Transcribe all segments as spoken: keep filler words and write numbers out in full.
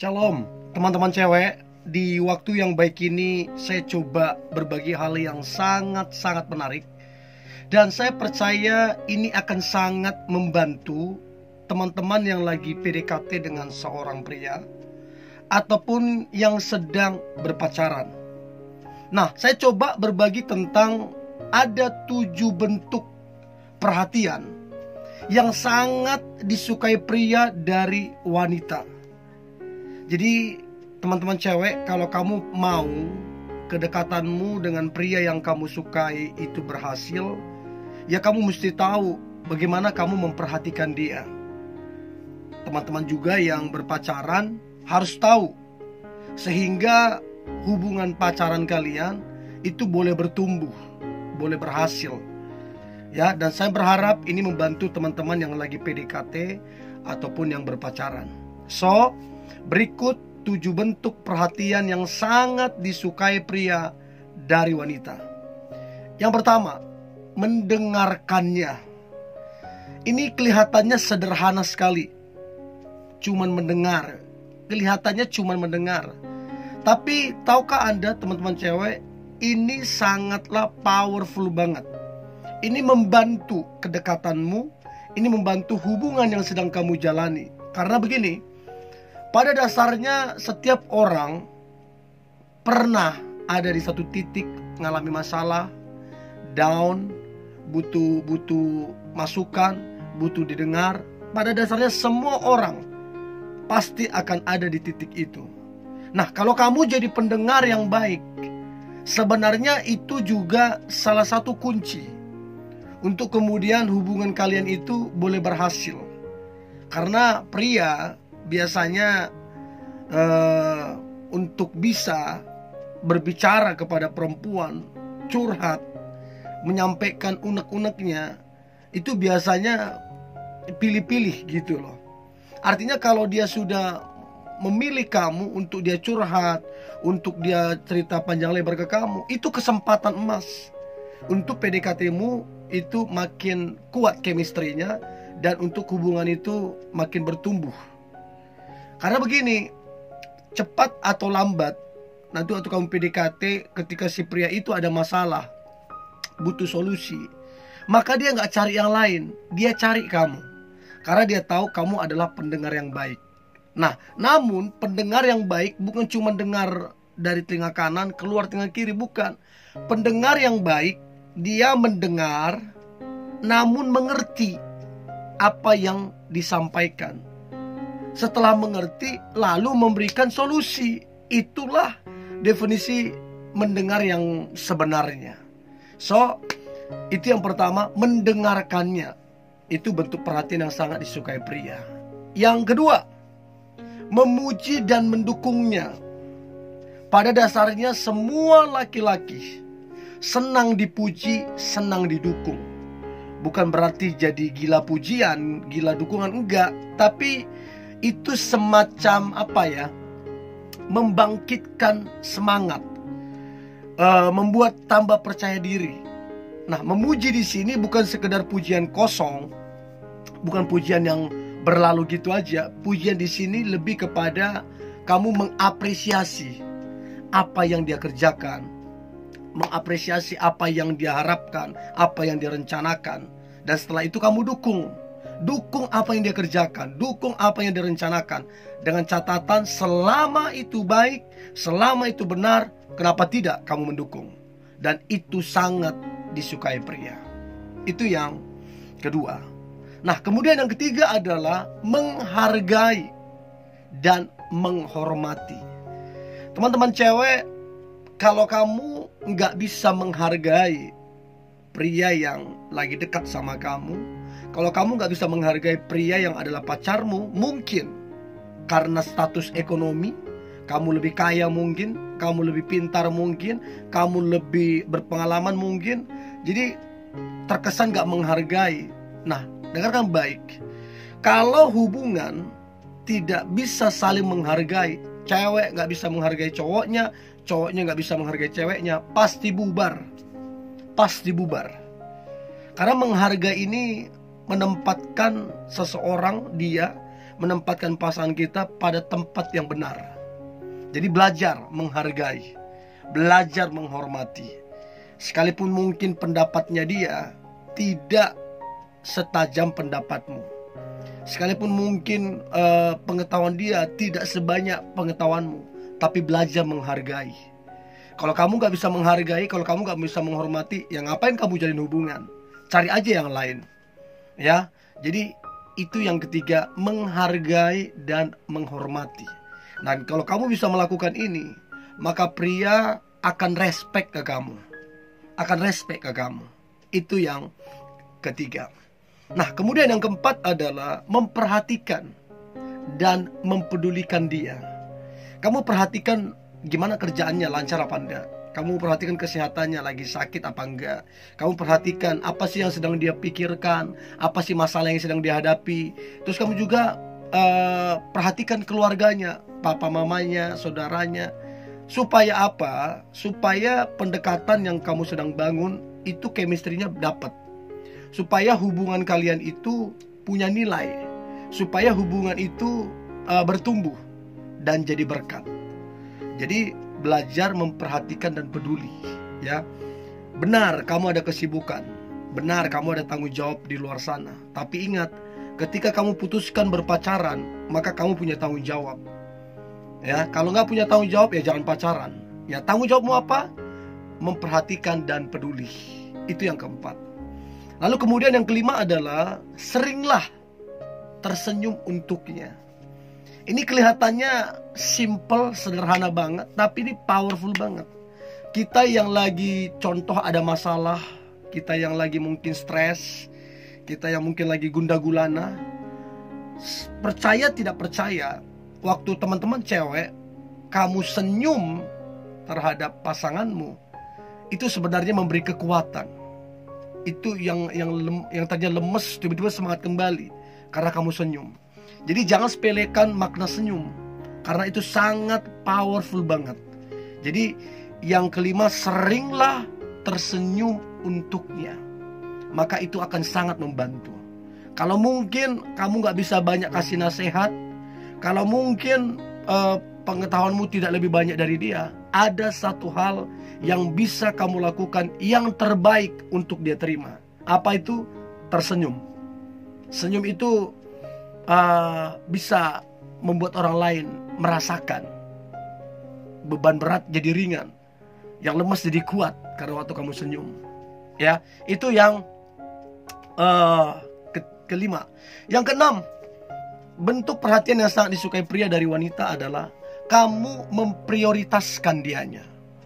Shalom, teman-teman cewek. Di waktu yang baik ini saya coba berbagi hal yang sangat-sangat menarik. Dan saya percaya ini akan sangat membantu teman-teman yang lagi P D K T dengan seorang pria ataupun yang sedang berpacaran. Nah, saya coba berbagi tentang ada tujuh bentuk perhatian yang sangat disukai pria dari wanita. Jadi teman-teman cewek, kalau kamu mau kedekatanmu dengan pria yang kamu sukai itu berhasil, ya kamu mesti tahu bagaimana kamu memperhatikan dia. Teman-teman juga yang berpacaran harus tahu, sehingga hubungan pacaran kalian itu boleh bertumbuh, boleh berhasil. Ya, dan saya berharap ini membantu teman-teman yang lagi P D K T ataupun yang berpacaran. So, berikut tujuh bentuk perhatian yang sangat disukai pria dari wanita. Yang pertama, mendengarkannya. Ini kelihatannya sederhana sekali, cuman mendengar. Kelihatannya cuman mendengar. Tapi tahukah Anda teman-teman cewek, ini sangatlah powerful banget. Ini membantu kedekatanmu, ini membantu hubungan yang sedang kamu jalani. Karena begini, pada dasarnya setiap orang pernah ada di satu titik mengalami masalah, down, butuh butuh masukan, butuh didengar. Pada dasarnya semua orang pasti akan ada di titik itu. Nah, kalau kamu jadi pendengar yang baik, sebenarnya itu juga salah satu kunci untuk kemudian hubungan kalian itu boleh berhasil. Karena pria biasanya uh, untuk bisa berbicara kepada perempuan, curhat, menyampaikan unek-uneknya, itu biasanya pilih-pilih gitu loh. Artinya kalau dia sudah memilih kamu untuk dia curhat, untuk dia cerita panjang lebar ke kamu, itu kesempatan emas untuk P D K T-mu itu makin kuat chemistry-nya, dan untuk hubungan itu makin bertumbuh. Karena begini, cepat atau lambat, nanti waktu kamu P D K T, ketika si pria itu ada masalah, butuh solusi, maka dia nggak cari yang lain, dia cari kamu. Karena dia tahu kamu adalah pendengar yang baik. Nah, namun pendengar yang baik bukan cuma dengar dari telinga kanan keluar telinga kiri, bukan. Pendengar yang baik, dia mendengar namun mengerti apa yang disampaikan. Setelah mengerti, lalu memberikan solusi. Itulah definisi mendengar yang sebenarnya. So, itu yang pertama, mendengarkannya. Itu bentuk perhatian yang sangat disukai pria. Yang kedua, memuji dan mendukungnya. Pada dasarnya semua laki-laki senang dipuji, senang didukung. Bukan berarti jadi gila pujian, gila dukungan, enggak. Tapi itu semacam apa ya, membangkitkan semangat, uh, membuat tambah percaya diri. Nah, memuji di sini bukan sekedar pujian kosong, bukan pujian yang berlalu gitu aja. Pujian di sini lebih kepada kamu mengapresiasi apa yang dia kerjakan, mengapresiasi apa yang dia harapkan, apa yang dia rencanakan, dan setelah itu kamu dukung. Dukung apa yang dia kerjakan, dukung apa yang dia rencanakan, dengan catatan selama itu baik, selama itu benar, kenapa tidak kamu mendukung? Dan itu sangat disukai pria. Itu yang kedua. Nah, kemudian yang ketiga adalah menghargai dan menghormati. Teman-teman cewek, kalau kamu nggak bisa menghargai pria yang lagi dekat sama kamu, kalau kamu nggak bisa menghargai pria yang adalah pacarmu, mungkin karena status ekonomi, kamu lebih kaya mungkin, kamu lebih pintar mungkin, kamu lebih berpengalaman mungkin, jadi terkesan nggak menghargai. Nah, dengarkan baik. Kalau hubungan tidak bisa saling menghargai, cewek nggak bisa menghargai cowoknya, cowoknya nggak bisa menghargai ceweknya, pasti bubar. Pasti bubar. Karena menghargai ini menempatkan seseorang dia menempatkan pasangan kita pada tempat yang benar. Jadi belajar menghargai, belajar menghormati. Sekalipun mungkin pendapatnya dia tidak setajam pendapatmu, sekalipun mungkin uh, pengetahuan dia tidak sebanyak pengetahuanmu, tapi belajar menghargai. Kalau kamu gak bisa menghargai, kalau kamu gak bisa menghormati, ya ngapain kamu jalin hubungan? Cari aja yang lain. Ya, jadi itu yang ketiga, menghargai dan menghormati. Dan kalau kamu bisa melakukan ini, maka pria akan respect ke kamu, akan respect ke kamu. Itu yang ketiga. Nah, kemudian yang keempat adalah memperhatikan dan mempedulikan dia. Kamu perhatikan gimana kerjaannya, lancar apa enggak. Kamu perhatikan kesehatannya, lagi sakit apa enggak. Kamu perhatikan apa sih yang sedang dia pikirkan, apa sih masalah yang sedang dihadapi. Terus kamu juga uh, perhatikan keluarganya, papa mamanya, saudaranya. Supaya apa? Supaya pendekatan yang kamu sedang bangun itu chemistry-nya dapat. Supaya hubungan kalian itu punya nilai. Supaya hubungan itu uh, bertumbuh dan jadi berkat. Jadi belajar memperhatikan dan peduli, ya. Benar kamu ada kesibukan, benar kamu ada tanggung jawab di luar sana. Tapi ingat, ketika kamu putuskan berpacaran, maka kamu punya tanggung jawab. Ya, kalau nggak punya tanggung jawab, ya jangan pacaran. Ya, tanggung jawabmu apa? Memperhatikan dan peduli. Itu yang keempat. Lalu kemudian yang kelima adalah seringlah tersenyum untuknya. Ini kelihatannya simple, sederhana banget, tapi ini powerful banget. Kita yang lagi contoh ada masalah, kita yang lagi mungkin stres, kita yang mungkin lagi gundah gulana, percaya tidak percaya, waktu teman-teman cewek kamu senyum terhadap pasanganmu, itu sebenarnya memberi kekuatan. Itu yang yang lem, yang tadinya lemes tiba-tiba semangat kembali karena kamu senyum. Jadi jangan sepelekan makna senyum, karena itu sangat powerful banget. Jadi yang kelima, seringlah tersenyum untuknya. Maka itu akan sangat membantu. Kalau mungkin kamu gak bisa banyak kasih nasihat, kalau mungkin uh, pengetahuanmu tidak lebih banyak dari dia, ada satu hal yang bisa kamu lakukan yang terbaik untuk dia terima. Apa itu? Tersenyum. Senyum itu Uh, bisa membuat orang lain merasakan beban berat jadi ringan, yang lemas jadi kuat karena waktu kamu senyum. Ya, itu yang uh, ke kelima. Yang keenam, bentuk perhatian yang sangat disukai pria dari wanita adalah kamu memprioritaskan dianya.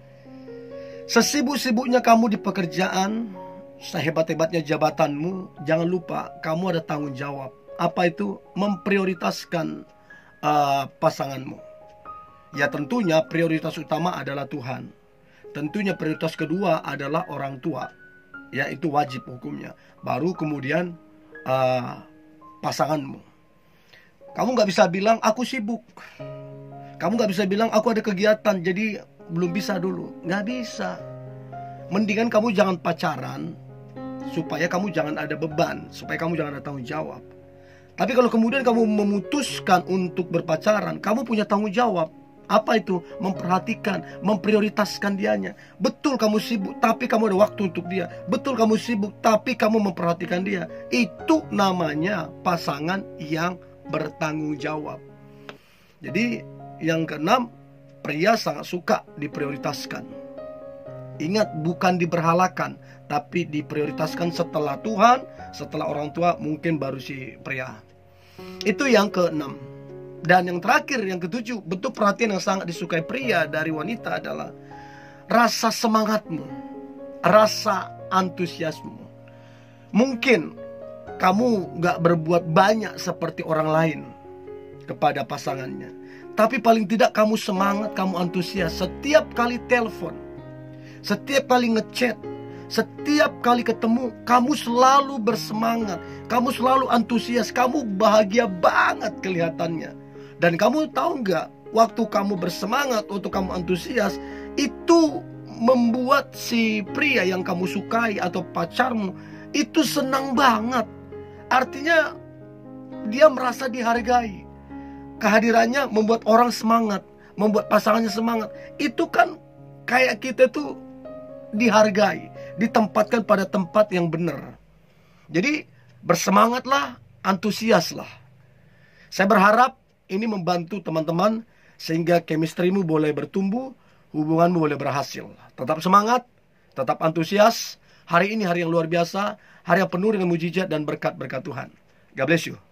Sesibuk-sibuknya kamu di pekerjaan, sehebat-hebatnya jabatanmu, jangan lupa kamu ada tanggung jawab. Apa itu? Memprioritaskan uh, pasanganmu. Ya, tentunya prioritas utama adalah Tuhan. Tentunya prioritas kedua adalah orang tua. Ya, itu wajib hukumnya. Baru kemudian uh, pasanganmu. Kamu gak bisa bilang aku sibuk, kamu gak bisa bilang aku ada kegiatan jadi belum bisa dulu. Gak bisa. Mendingan kamu jangan pacaran, supaya kamu jangan ada beban, supaya kamu jangan ada tanggung jawab. Tapi kalau kemudian kamu memutuskan untuk berpacaran, kamu punya tanggung jawab. Apa itu? Memperhatikan, memprioritaskan dianya. Betul kamu sibuk, tapi kamu ada waktu untuk dia. Betul kamu sibuk, tapi kamu memperhatikan dia. Itu namanya pasangan yang bertanggung jawab. Jadi yang keenam, pria sangat suka diprioritaskan. Ingat, bukan diberhalakan, tapi diprioritaskan setelah Tuhan, setelah orang tua, mungkin baru si pria. Itu yang keenam. Dan yang terakhir, yang ketujuh, bentuk perhatian yang sangat disukai pria dari wanita adalah rasa semangatmu, rasa antusiasmu. Mungkin kamu gak berbuat banyak seperti orang lain kepada pasangannya, tapi paling tidak kamu semangat, kamu antusias. Setiap kali telepon, setiap kali ngechat, setiap kali ketemu, kamu selalu bersemangat, kamu selalu antusias, kamu bahagia banget kelihatannya. Dan kamu tahu nggak, waktu kamu bersemangat, waktu kamu antusias, itu membuat si pria yang kamu sukai atau pacarmu itu senang banget. Artinya dia merasa dihargai. Kehadirannya membuat orang semangat, membuat pasangannya semangat. Itu kan kayak kita tuh dihargai, ditempatkan pada tempat yang benar. Jadi bersemangatlah, antusiaslah. Saya berharap ini membantu teman-teman sehingga chemistry-mu boleh bertumbuh, hubunganmu boleh berhasil. Tetap semangat, tetap antusias. Hari ini hari yang luar biasa, hari yang penuh dengan mujizat dan berkat-berkat Tuhan. God bless you.